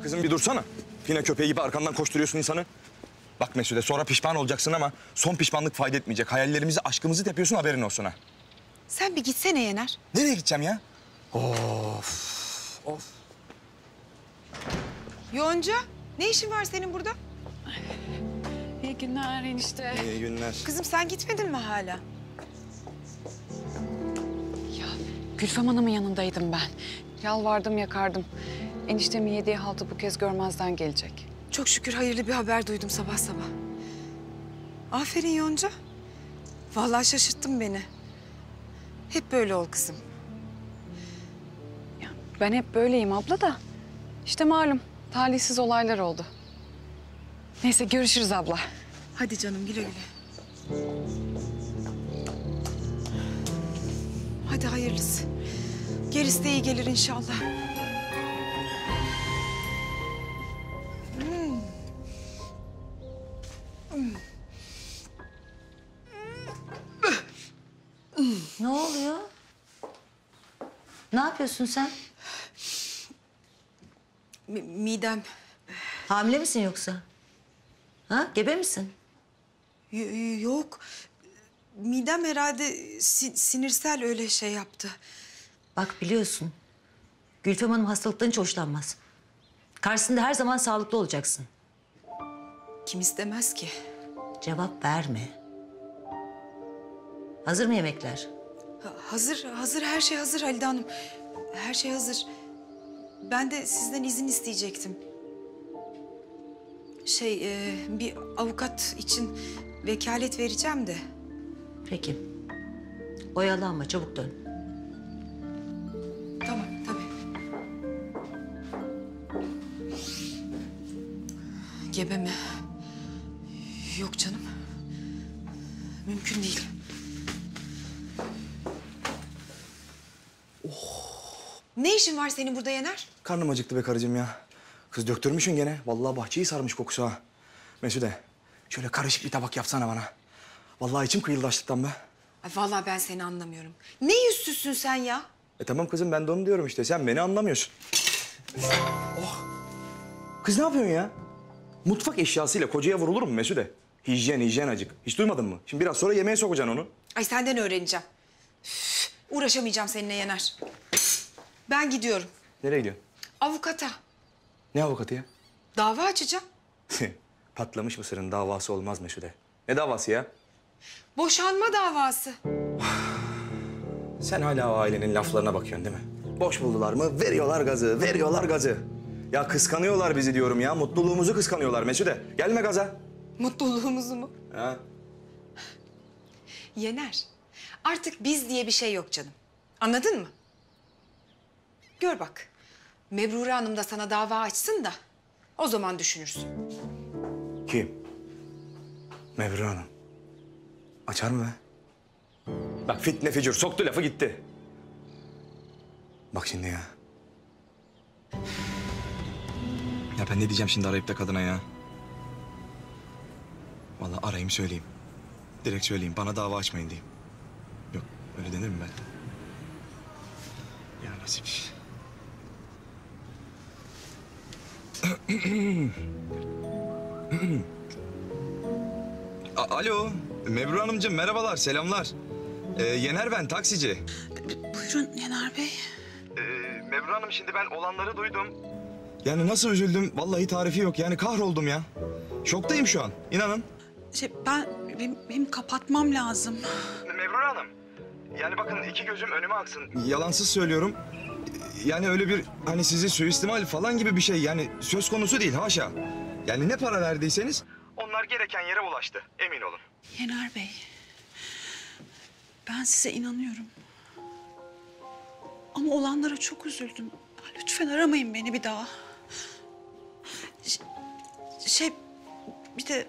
Kızım bir dursana. Fine köpeği gibi arkandan koşturuyorsun insanı. Bak Mesude, sonra pişman olacaksın ama son pişmanlık fayda etmeyecek. Hayallerimizi, aşkımızı tepiyorsun, haberin olsun ha. Sen bir gitsene Yener. Nereye gideceğim ya? Of. Yonca, ne işin var senin burada? İyi günler enişte. İyi günler. Kızım sen gitmedin mi hala? Ya Gülfem Hanım'ın yanındaydım ben. Yalvardım yakardım. Eniştemin yediği haltı bu kez görmezden gelecek. Çok şükür hayırlı bir haber duydum sabah sabah. Aferin Yonca. Vallahi şaşırttın beni. Hep böyle ol kızım. Ya, ben hep böyleyim abla da. İşte malum talihsiz olaylar oldu. Neyse görüşürüz abla. Hadi canım güle güle. Hadi hayırlısı. Gerisi de iyi gelir inşallah. Ne oluyor? Ne yapıyorsun sen? Midem. Hamile misin yoksa? Ha? Gebe misin? Yok. Midem herhalde sinirsel öyle şey yaptı. Bak biliyorsun. Gülfem Hanım hastalıktan hiç hoşlanmaz. Karşısında her zaman sağlıklı olacaksın. Kim istemez ki? Cevap verme. Hazır mı yemekler? Hazır her şey hazır Halide Hanım. Her şey hazır. Ben de sizden izin isteyecektim. Bir avukat için vekalet vereceğim de. Peki. Oyalanma, çabuk dön. Tamam, tabii. Gebe mi? Yok canım. Mümkün değil. Ne işin var senin burada Yener? Karnım acıktı be karıcığım ya. Kız döktürmüşsün gene. Vallahi bahçeyi sarmış kokusu ha. Mesude, şöyle karışık bir tabak yapsana bana. Vallahi içim kıyıldı açlıktan be. Ay vallahi ben seni anlamıyorum. Ne yüzsüzsün sen ya? Tamam kızım, ben de onu diyorum işte. Sen beni anlamıyorsun. Oh. Kız ne yapıyorsun ya? Mutfak eşyasıyla kocaya vurulur mu Mesude? Hijyen acık. Hiç duymadın mı? Şimdi biraz sonra yemeğe sokacaksın onu. Ay senden öğreneceğim. Üf, uğraşamayacağım seninle Yener. Ben gidiyorum. Nereye gidiyorsun? Avukata. Ne avukatı ya? Dava açacağım. Patlamış mısırın davası olmaz Mesude. Ne davası ya? Boşanma davası. Sen hala o ailenin laflarına bakıyorsun değil mi? Boş buldular mı? Veriyorlar gazı, veriyorlar gazı. Ya kıskanıyorlar bizi diyorum ya. Mutluluğumuzu kıskanıyorlar Mesude. Gelme gaza. Mutluluğumuzu mu? Ha? Yener, artık biz diye bir şey yok canım. Anladın mı? Gör bak, Mebrure Hanım da sana dava açsın da o zaman düşünürsün. Kim? Mevrure Hanım. Açar mı be? Bak fitne fücur soktu lafı gitti. Bak şimdi ya. Ya ben ne diyeceğim şimdi arayıp da kadına ya? Vallahi arayayım söyleyeyim. Direkt söyleyeyim bana dava açmayın diyeyim. Yok öyle denir mi ben? Ya nasip. Alo, Mebrure Hanımcığım merhabalar, selamlar. Yener ben, taksici. Buyurun Yener Bey. Mebrure Hanım şimdi ben olanları duydum. Yani nasıl üzüldüm, vallahi tarifi yok. Yani kahroldum ya. Şoktayım şu an, inanın. Benim kapatmam lazım. Mebrure Hanım, yani bakın iki gözüm önüme aksın. Yalansız söylüyorum. Yani öyle bir hani sizi suistimal falan gibi bir şey yani söz konusu değil haşa. Yani ne para verdiyseniz onlar gereken yere ulaştı, emin olun. Yener Bey, ben size inanıyorum. Ama olanlara çok üzüldüm. Lütfen aramayın beni bir daha. Bir de...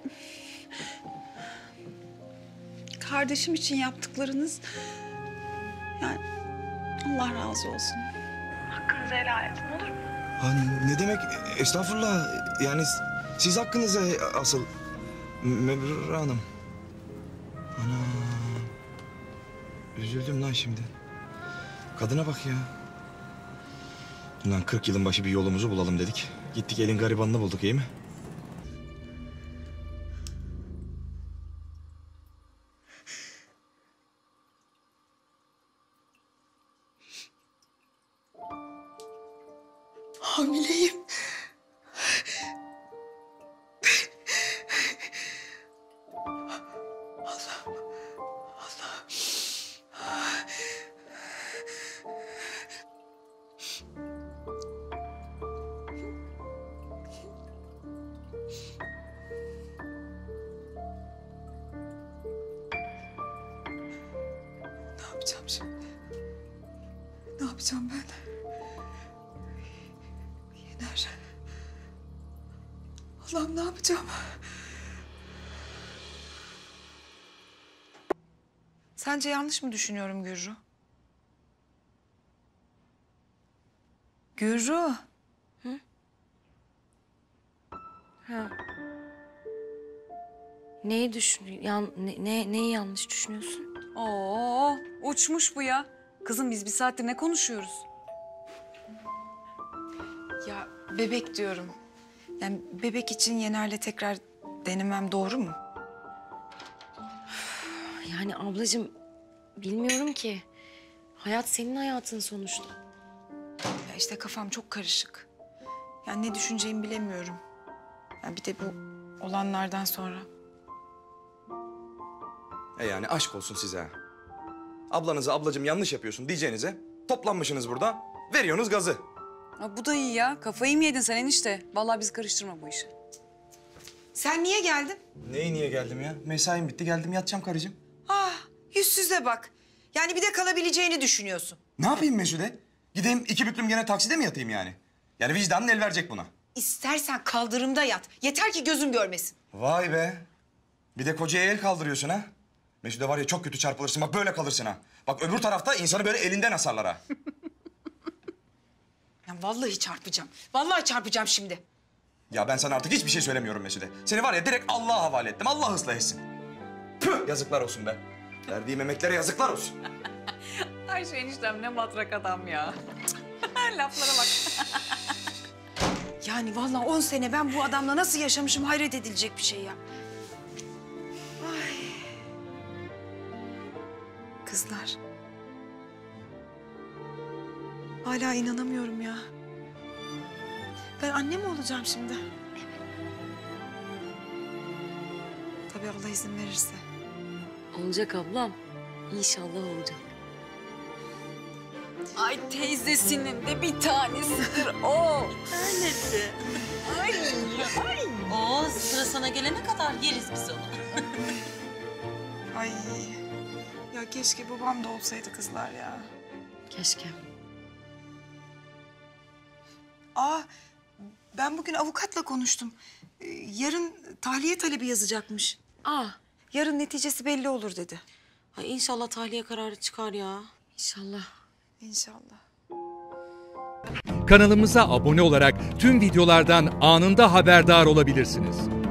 Kardeşim için yaptıklarınız... Yani Allah razı olsun. Hakkınızı helal edin olur mu? Ha, ne demek? Estağfurullah. Yani siz hakkınıza asıl Mebrure Hanım. Ana. Üzüldüm lan şimdi. Kadına bak ya. Lan 40 yılın başı bir yolumuzu bulalım dedik. Gittik elin garibanını bulduk, iyi mi? Hamileyim. Ne yapacağım şimdi? Ne yapacağım ben? Yener. Allah'ım ne yapacağım? Sence yanlış mı düşünüyorum Gürru? Gürru. Neyi neyi yanlış düşünüyorsun? Oo, uçmuş bu ya. Kızım biz bir saattir ne konuşuyoruz? Ya bebek diyorum. Yani bebek için Yener'le tekrar denemem doğru mu? Yani ablacığım bilmiyorum ki. Hayat senin hayatın sonuçta. Ya işte kafam çok karışık. Yani ne düşüneceğimi bilemiyorum. Ya bir de bu olanlardan sonra. Yani aşk olsun size ha. Ablanıza ablacığım yanlış yapıyorsun diyeceğinize toplanmışsınız burada, veriyorsunuz gazı. Ha, bu da iyi ya. Kafayı mı yedin sen enişte? Vallahi bizi karıştırma bu işe. Sen niye geldin? Niye geldim ya? Mesaim bitti, geldim yatacağım karıcığım. Ah, yüzsüze bak. Yani bir de kalabileceğini düşünüyorsun. Ne yapayım Mesude? Gideyim 2 büklüm gene takside mi yatayım yani? Yani vicdanın el verecek buna. İstersen kaldırımda yat. Yeter ki gözüm görmesin. Vay be. Bir de kocaya el kaldırıyorsun ha. Mesude var ya çok kötü çarpılırsın, bak böyle kalırsın ha. Bak öbür tarafta insanı böyle elinden asarlar ha. Ya vallahi çarpacağım. Vallahi çarpacağım şimdi. Ya ben sana artık hiçbir şey söylemiyorum Mesude. Seni var ya direkt Allah'a havale ettim. Allah ıslah etsin. Püh, yazıklar olsun be. Verdiğim emeklere yazıklar olsun. Ay şu eniştem ne matrak adam ya. Laflara bak. Yani vallahi 10 sene ben bu adamla nasıl yaşamışım hayret edilecek bir şey ya. Ay. Kızlar. Hala inanamıyorum ya. Ben anne mi olacağım şimdi? Tabii Allah izin verirse. Olacak ablam. İnşallah olacak. Ay teyzesinin de bir tanesidir o. Annesi. Oo, sıra sana gelene kadar yeriz biz onu. Ay. Ya keşke babam da olsaydı kızlar ya. Keşke. Aa, ben bugün avukatla konuştum. Yarın tahliye talebi yazacakmış. Yarın neticesi belli olur dedi. Ay inşallah tahliye kararı çıkar ya. İnşallah. İnşallah. Kanalımıza abone olarak tüm videolardan anında haberdar olabilirsiniz.